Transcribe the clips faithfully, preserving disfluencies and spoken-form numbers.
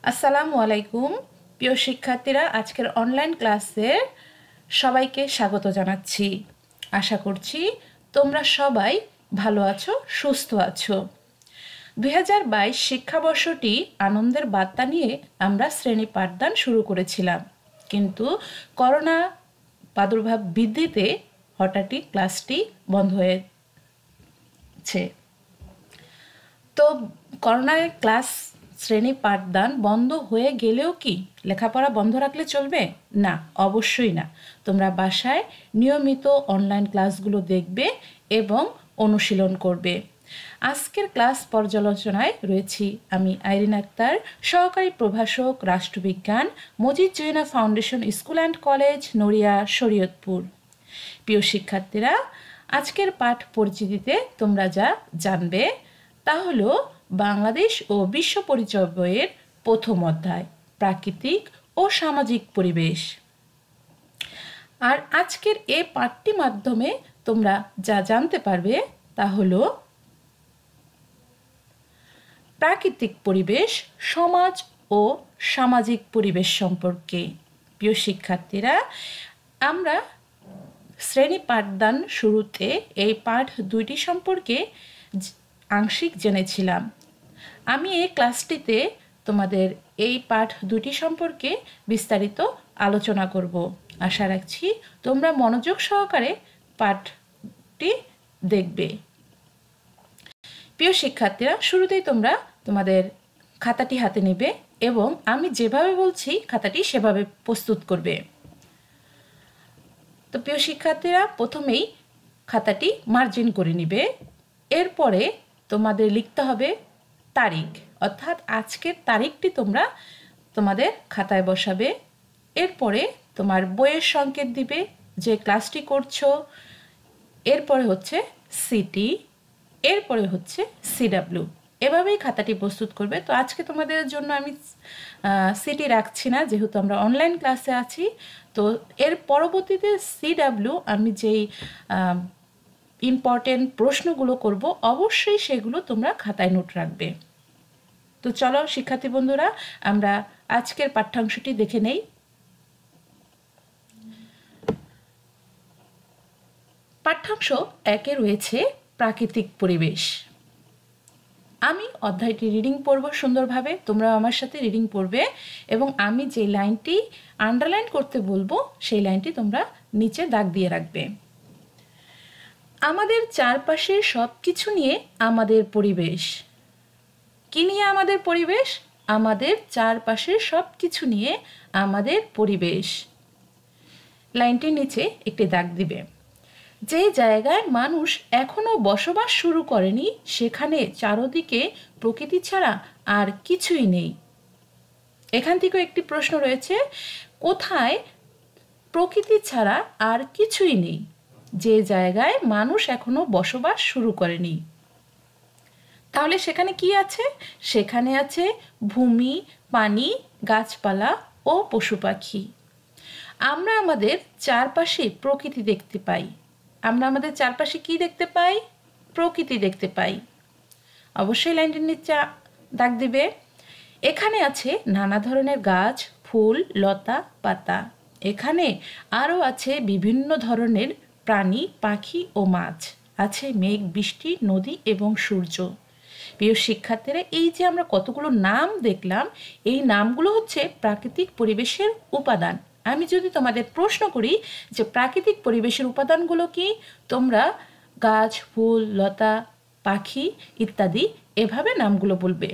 আসসালামু আলাইকুম প্রিয় শিক্ষার্থীরা, আজকের অনলাইন ক্লাসে সবাইকে স্বাগত জানাচ্ছি। আশা করছি তোমরা সবাই ভালো আছো, সুস্থ আছো। দুই হাজার বাইশ শিক্ষাবর্ষটি আনন্দের বার্তা নিয়ে আমরা শ্রেণী পাঠদান শুরু করেছিলাম, কিন্তু করোনা প্রাদুর্ভাব বৃদ্ধিতে হঠাৎই ক্লাসটি বন্ধ হয়েছে। তো করোনায় ক্লাস শ্রেণী পাঠদান বন্ধ হয়ে গেলেও কি লেখাপড়া বন্ধ রাখলে চলবে? না, অবশ্যই না। তোমরা বাসায় নিয়মিত অনলাইন ক্লাসগুলো দেখবে এবং অনুশীলন করবে। আজকের ক্লাস পর্যালোচনায় রয়েছি আমি আইরিন আক্তার, সহকারী প্রভাষক, রাষ্ট্রবিজ্ঞান, Majid Zaina foundation school and college, Naria, Shariatpur. প্রিয় শিক্ষার্থীরা, আজকের পাঠ পরিচিতিতে তোমরা যা জানবে তা হলো বাংলাদেশ ও বিশ্ব পরিচয় বইয়ের প্রথম অধ্যায়, প্রাকৃতিক ও সামাজিক পরিবেশ। আর আজকের এই পাঠটির মাধ্যমে তোমরা যা জানতে পারবে তা হলো প্রাকৃতিক পরিবেশ, সমাজ ও সামাজিক পরিবেশ সম্পর্কে। প্রিয় শিক্ষার্থীরা, আমরা শ্রেণী পাঠদান শুরুতে এই পাঠ দুইটি সম্পর্কে আংশিক জেনেছিলাম। আমি এই ক্লাসটিতে তোমাদের এই পাঠ দুটি সম্পর্কে বিস্তারিত আলোচনা করব। আশা রাখছি তোমরা মনোযোগ সহকারে পাঠটি দেখবে। প্রিয় শিক্ষার্থীরা, শুরুতেই তোমরা তোমাদের খাতাটি হাতে নেবে এবং আমি যেভাবে বলছি খাতাটি সেভাবে প্রস্তুত করবে। তো প্রিয় শিক্ষার্থীরা, প্রথমেই খাতাটি মার্জিন করে নিবে। এরপরে তোমাদের লিখতে হবে তারিখ, অর্থাৎ আজকের তারিখটি তোমরা তোমাদের খাতায় বসাবে। এরপরে তোমার বইয়ের সংকেত দিবে যে ক্লাসটি করছো। এরপরে হচ্ছে সিটি, এরপরে হচ্ছে সিডাব্লিউ। এভাবেই খাতাটি প্রস্তুত করবে। তো আজকে তোমাদের জন্য আমি সিটি রাখছি না, যেহেতু আমরা অনলাইন ক্লাসে আছি। তো এর পরবর্তীতে সিডাব্লিউ আমি যেই ইম্পর্টেন্ট প্রশ্নগুলো করব অবশ্যই সেগুলো তোমরা খাতায় নোট রাখবে। তো চলো শিক্ষার্থী বন্ধুরা, আমরা আজকের পাঠ্যাংশটি দেখে নেই। পাঠ্যাংশ একে রয়েছে প্রাকৃতিক পরিবেশ। আমি অধ্যায়টি রিডিং পড়ব সুন্দরভাবে, তোমরা আমার সাথে রিডিং পড়বে এবং আমি যে লাইনটি আন্ডারলাইন করতে বলবো সেই লাইনটি তোমরা নিচে দাগ দিয়ে রাখবে। আমাদের চারপাশের সব কিছু নিয়ে আমাদের পরিবেশ। কি নিয়ে আমাদের পরিবেশ? আমাদের চারপাশের সব কিছু নিয়ে আমাদের পরিবেশ। লাইনটির নিচে একটি দাগ দিবে। যে জায়গায় মানুষ এখনো বসবাস শুরু করেনি সেখানে চারদিকে প্রকৃতি ছাড়া আর কিছুই নেই। এখান থেকেও একটি প্রশ্ন রয়েছে, কোথায় প্রকৃতি ছাড়া আর কিছুই নেই? যে জায়গায় মানুষ এখনো বসবাস শুরু করেনি। তাহলে সেখানে কি আছে? সেখানে আছে ভূমি, পানি, গাছপালা ও পশু পাখি। আমরা আমাদের চারপাশে প্রকৃতি দেখতে পাই। আমরা আমাদের চারপাশে কি দেখতে পাই? প্রকৃতি দেখতে পাই। অবশ্যই লাইনটির নিচে দাগ দিবে। এখানে আছে নানা ধরনের গাছ, ফুল, লতা, পাতা। এখানে আরও আছে বিভিন্ন ধরনের প্রাণী, পাখি ও মাছ। আছে মেঘ, বৃষ্টি, নদী এবং সূর্য। প্রিয় শিক্ষার্থীরা, এই যে আমরা কতগুলো নাম দেখলাম, এই নামগুলো হচ্ছে প্রাকৃতিক পরিবেশের উপাদান। আমি যদি তোমাদের প্রশ্ন করি যে প্রাকৃতিক পরিবেশের উপাদানগুলো কি, তোমরা গাছ, ফুল, লতা, পাখি ইত্যাদি এভাবে নামগুলো বলবে।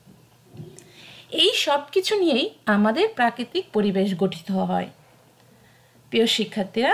এই সব কিছু নিয়েই আমাদের প্রাকৃতিক পরিবেশ গঠিত হয়। প্রিয় শিক্ষার্থীরা,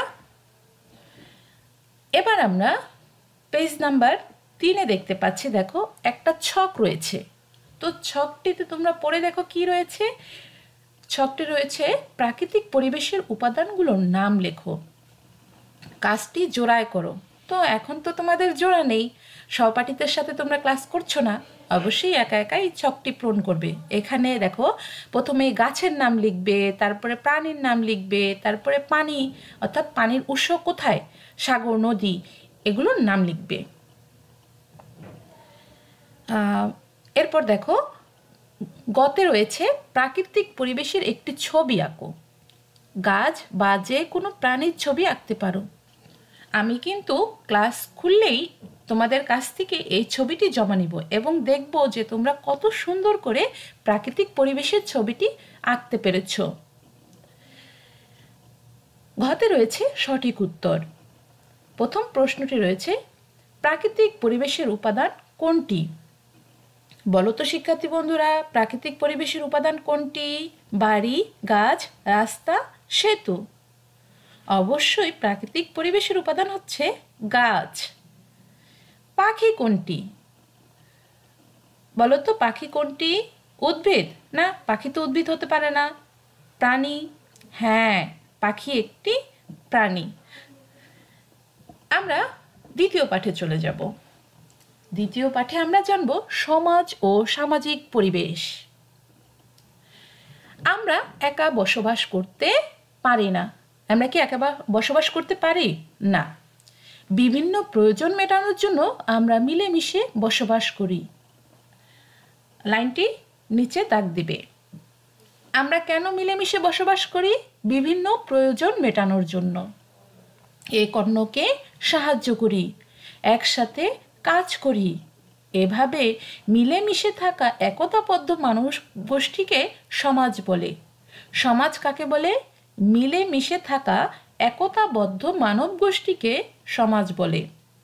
এবার আমরা পেজ নাম্বার তিনে দেখতে পাচ্ছি, দেখো একটা ছক রয়েছে। তো ছকটিতে তোমরা পড়ে দেখো কি রয়েছে। ছকটি রয়েছে প্রাকৃতিক পরিবেশের উপাদানগুলোর নাম লেখো, কাজটি জোড়ায় করো। তো এখন তো তোমাদের জোড়া নেই, সহপাঠীদের সাথে তোমরা ক্লাস করছো না, অবশ্যই একা একা এই ছকটি পূরণ করবে। এখানে দেখো প্রথমে গাছের নাম লিখবে, তারপরে প্রাণীর নাম লিখবে, তারপরে পানি অর্থাৎ পানির উৎস কোথায়, সাগর, নদী, এগুলোর নাম লিখবে। এরপর দেখো গতে রয়েছে প্রাকৃতিক পরিবেশের একটি ছবি আঁকো। গাছ বা যে কোনো প্রাণীর ছবি আঁকতে পারো। আমি কিন্তু ক্লাস খুললেই তোমাদের কাছ থেকে এই ছবিটি জমা নিব এবং দেখব যে তোমরা কত সুন্দর করে প্রাকৃতিক পরিবেশের ছবিটি আঁকতে পেরেছ। ঘতে রয়েছে সঠিক উত্তর। প্রথম প্রশ্নটি রয়েছে, প্রাকৃতিক পরিবেশের উপাদান কোনটি? বলো তো শিক্ষার্থী বন্ধুরা, প্রাকৃতিক পরিবেশের উপাদান কোনটি? বাড়ি, গাছ, রাস্তা, সেতু? অবশ্যই প্রাকৃতিক পরিবেশের উপাদান হচ্ছে গাছ। পাখি কোনটি? বলো তো পাখি কোনটি? উদ্ভিদ? না, পাখি তো উদ্ভিদ হতে পারে না। প্রাণী? হ্যাঁ, পাখি একটি প্রাণী। আমরা দ্বিতীয় পাঠে চলে যাব। দ্বিতীয় পাঠে আমরা জানব সমাজ ও সামাজিক পরিবেশ। আমরা একা বসবাস করতে পারি না। আমরা কি একা বসবাস করতে পারি না? বিভিন্ন প্রয়োজন মেটানোর জন্য আমরা মিলেমিশে বসবাস করি। লাইনটি নিচে দাগ দিবে। আমরা কেন মিলেমিশে বসবাস করি? বিভিন্ন প্রয়োজন মেটানোর জন্য। এক অন্যকে সাহায্য করি, একসাথে কাজ করি। এভাবে মিলেমিশে থাকা একতাবদ্ধ মানুষ গোষ্ঠীকে সমাজ বলে। সমাজ কাকে বলে? মিলেমিশে থাকা একতাবদ্ধ মানব গোষ্ঠীকে সমাজ বলে।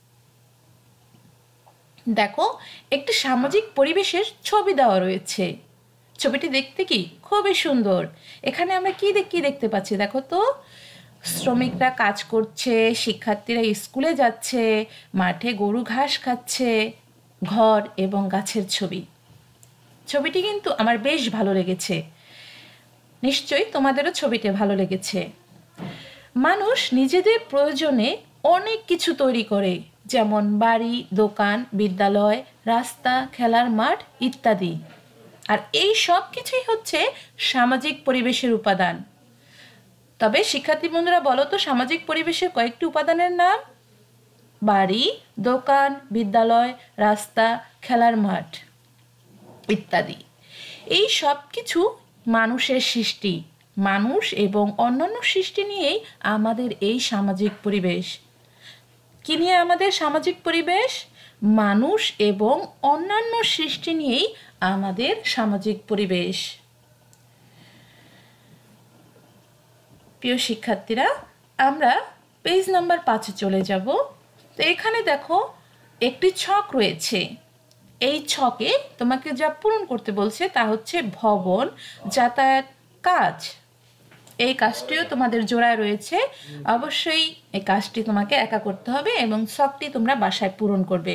দেখো, একটি সামাজিক পরিবেশের ছবি দেওয়া রয়েছে। ছবিটি দেখতে কি খুবই সুন্দর। এখানে আমরা কি কি দেখতে পাচ্ছি দেখো তো। শ্রমিকরা কাজ করছে, শিক্ষার্থীরা স্কুলে যাচ্ছে, মাঠে গরু ঘাস খাচ্ছে, ঘর এবং গাছের ছবি। ছবিটি কিন্তু আমার বেশ ভালো লেগেছে। নিশ্চয়ই তোমাদেরও ছবিটি ভালো লেগেছে। মানুষ নিজেদের প্রয়োজনে অনেক কিছু তৈরি করে, যেমন বাড়ি, দোকান, বিদ্যালয়, রাস্তা, খেলার মাঠ ইত্যাদি। আর এই সব কিছুই হচ্ছে সামাজিক পরিবেশের উপাদান। তবে শিক্ষার্থী বন্ধুরা বলো তো, সামাজিক পরিবেশের কয়েকটি উপাদানের নাম? বাড়ি, দোকান, বিদ্যালয়, রাস্তা, খেলার মাঠ ইত্যাদি। এই সব কিছু মানুষের সৃষ্টি। মানুষ এবং অন্যান্য সৃষ্টি নিয়েই আমাদের এই সামাজিক পরিবেশ। কি নিয়ে আমাদের সামাজিক পরিবেশ? মানুষ এবং অন্যান্য সৃষ্টি নিয়েই আমাদের সামাজিক পরিবেশ। প্রিয় শিক্ষার্থীরা, আমরা পেজ নাম্বার পাঁচে চলে যাব। তো এখানে দেখো একটি ছক রয়েছে। এই ছকে তোমাকে যা পূরণ করতে বলছে তা হচ্ছে ভবন, যাতায়াত, কাজ। এই কাজটিও তোমাদের জোড়ায় রয়েছে। অবশ্যই এই কাজটি তোমাকে একা করতে হবে এবং ছকটি তোমরা বাসায় পূরণ করবে।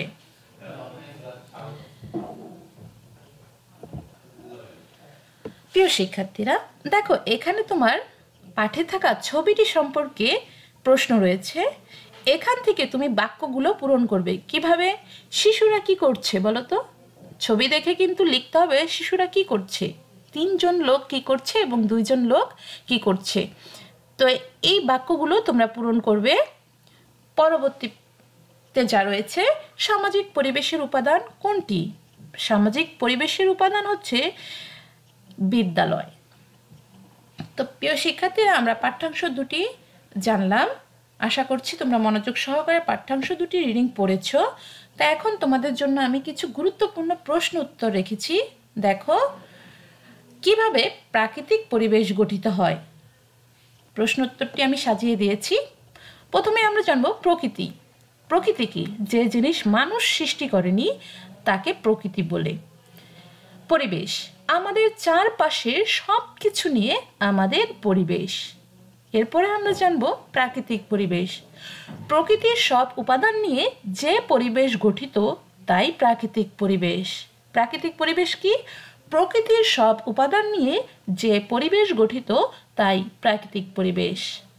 প্রিয় শিক্ষার্থীরা, দেখো এখানে তোমার পাঠে থাকা ছবিটি সম্পর্কে প্রশ্ন রয়েছে। এখান থেকে তুমি বাক্যগুলো পূরণ করবে। কিভাবে? শিশুরা কি করছে বলো তো? ছবি দেখে কিন্তু লিখতে হবে শিশুরা কি করছে। তিনজন লোক কি করছে এবং দুইজন লোক কি করছে। তো এই বাক্যগুলো তোমরা পূরণ করবে। পরবর্তীতে যা রয়েছে, সামাজিক পরিবেশের উপাদান কোনটি? সামাজিক পরিবেশের উপাদান হচ্ছে বিদ্যালয়। তো প্রিয় শিক্ষার্থীরা, আমরা পাঠ্যাংশ দুটি জানলাম। আশা করছি তোমরা মনোযোগ সহকারে পাঠ্যাংশ দুটি রিডিং পড়েছ। তা এখন তোমাদের জন্য আমি কিছু গুরুত্বপূর্ণ প্রশ্ন উত্তর রেখেছি। দেখো কিভাবে প্রাকৃতিক পরিবেশ গঠিত হয়। প্রশ্ন উত্তরটি আমি সাজিয়ে দিয়েছি। প্রথমে আমরা জানব প্রকৃতি। প্রকৃতি কি? যে জিনিস মানুষ সৃষ্টি করেনি তাকে প্রকৃতি বলে। পরিবেশ, আমাদের চারপাশের সব কিছু নিয়ে আমাদের পরিবেশ। এরপরে আমরা জানব প্রাকৃতিক পরিবেশ। প্রকৃতির সব উপাদান নিয়ে যে পরিবেশ গঠিত তাই প্রাকৃতিক পরিবেশ। প্রাকৃতিক পরিবেশ কি? প্রকৃতির সব উপাদান নিয়ে যে পরিবেশ গঠিত তাই প্রাকৃতিক পরিবেশ।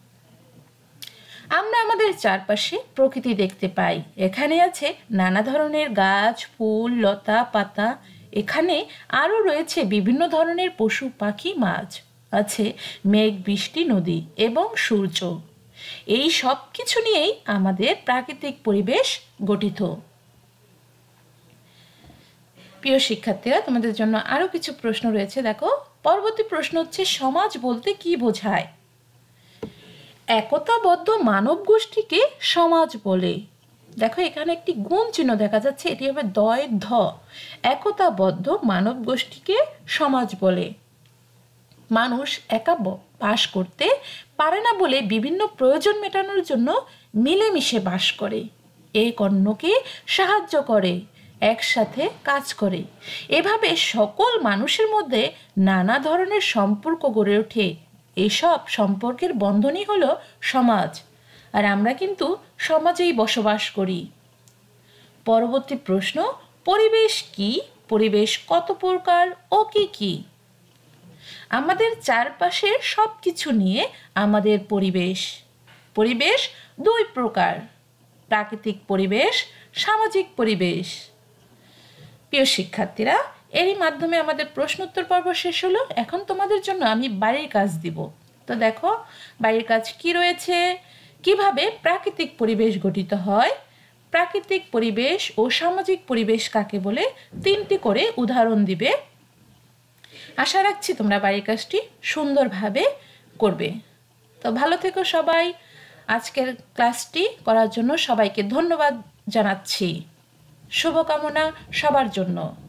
আমরা আমাদের চারপাশে প্রকৃতি দেখতে পাই। এখানে আছে নানা ধরনের গাছ, ফুল, লতা, পাতা। এখানে আরও রয়েছে বিভিন্ন ধরনের পশু, পাখি, মাছ। আছে মেঘ, বৃষ্টি, নদী এবং সূর্য। এই সব কিছু নিয়েই আমাদের প্রাকৃতিক পরিবেশ গঠিত। প্রিয় শিক্ষার্থীরা, তোমাদের জন্য আরও কিছু প্রশ্ন রয়েছে। দেখো, পরবর্তী প্রশ্ন হচ্ছে সমাজ বলতে কি বোঝায়? একতাবদ্ধ মানব গোষ্ঠীকে সমাজ বলে। দেখো, এখানে একটি গুণ চিহ্ন দেখা যাচ্ছে, এটি হবে দয়ের ধ। একতাবদ্ধ মানব গোষ্ঠীকে সমাজ বলে। মানুষ একা বাস করতে পারে না বলে বিভিন্ন প্রয়োজন মেটানোর জন্য মিলেমিশে বাস করে, এক অন্যকে সাহায্য করে, একসাথে কাজ করে। এভাবে সকল মানুষের মধ্যে নানা ধরনের সম্পর্ক গড়ে ওঠে। এসব সম্পর্কের বন্ধনই হলো সমাজ, আর আমরা কিন্তু সমাজেই বসবাস করি। পরবর্তী প্রশ্ন, পরিবেশ কি? পরিবেশ কত প্রকার ও কি কি? আমাদের চারপাশের সব কিছু নিয়ে আমাদের পরিবেশ। পরিবেশ দুই প্রকার, প্রাকৃতিক পরিবেশ, সামাজিক পরিবেশ। প্রিয় শিক্ষার্থীরা, এরই মাধ্যমে আমাদের প্রশ্নোত্তর পর্ব শেষ হলো। এখন তোমাদের জন্য আমি বাড়ির কাজ দিব। তো দেখো, বাড়ির কাজ কি রয়েছে। কিভাবে প্রাকৃতিক পরিবেশ গঠিত হয়, প্রাকৃতিক পরিবেশ ও সামাজিক পরিবেশ কাকে বলে, তিনটি করে উদাহরণ দিবে। আশা রাখছি তোমরা বাড়ির কাজটি সুন্দরভাবে করবে। তো ভালো থেকো সবাই। আজকের ক্লাসটি করার জন্য সবাইকে ধন্যবাদ জানাচ্ছি। শুভকামনা সবার জন্য।